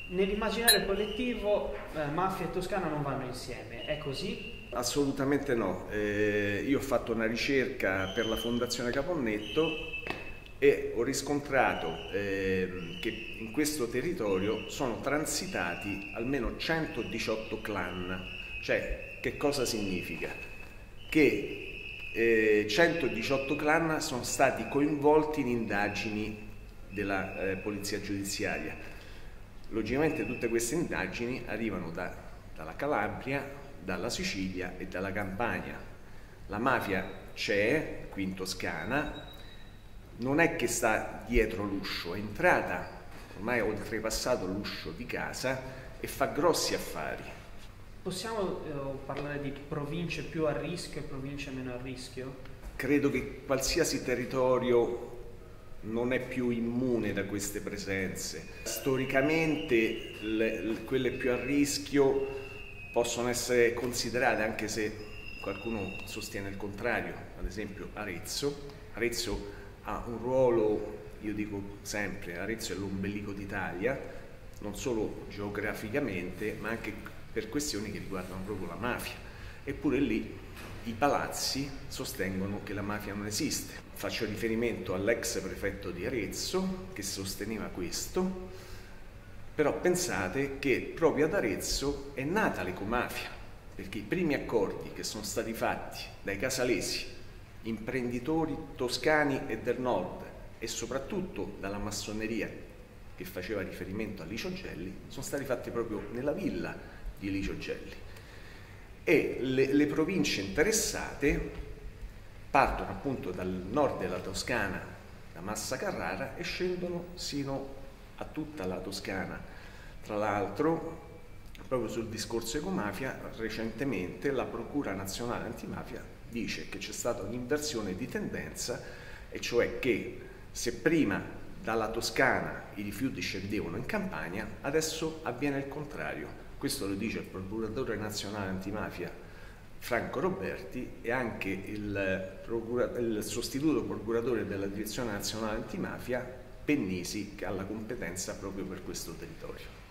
Nell'immaginario collettivo mafia e Toscana non vanno insieme, è così? Assolutamente no. Io ho fatto una ricerca per la Fondazione Caponnetto e ho riscontrato che in questo territorio sono transitati almeno 118 clan. Cioè, che cosa significa? Che 118 clan sono stati coinvolti in indagini della polizia giudiziaria. Logicamente tutte queste indagini arrivano dalla Calabria, dalla Sicilia e dalla Campania. La mafia c'è qui in Toscana, non è che sta dietro l'uscio, è entrata, ormai ha oltrepassato l'uscio di casa e fa grossi affari. Possiamo parlare di province più a rischio e province meno a rischio? Credo che qualsiasi territorio non è più immune da queste presenze. Storicamente quelle più a rischio possono essere considerate, anche se qualcuno sostiene il contrario, ad esempio Arezzo. Arezzo ha un ruolo, io dico sempre, Arezzo è l'ombelico d'Italia, non solo geograficamente, ma anche per questioni che riguardano proprio la mafia. Eppure lì i palazzi sostengono che la mafia non esiste. Faccio riferimento all'ex prefetto di Arezzo che sosteneva questo, però pensate che proprio ad Arezzo è nata l'ecomafia, perché i primi accordi che sono stati fatti dai casalesi, imprenditori toscani e del nord, e soprattutto dalla massoneria che faceva riferimento a Licio Gelli, sono stati fatti proprio nella villa di Licio Gelli. E le province interessate partono appunto dal nord della Toscana, da Massa Carrara, e scendono sino a tutta la Toscana. Tra l'altro, proprio sul discorso ecomafia, recentemente la Procura Nazionale Antimafia dice che c'è stata un'inversione di tendenza, e cioè che se prima dalla Toscana i rifiuti scendevano in Campania, adesso avviene il contrario. Questo lo dice il procuratore nazionale antimafia Franco Roberti e anche il sostituto procuratore della direzione nazionale antimafia Pennisi, che ha la competenza proprio per questo territorio.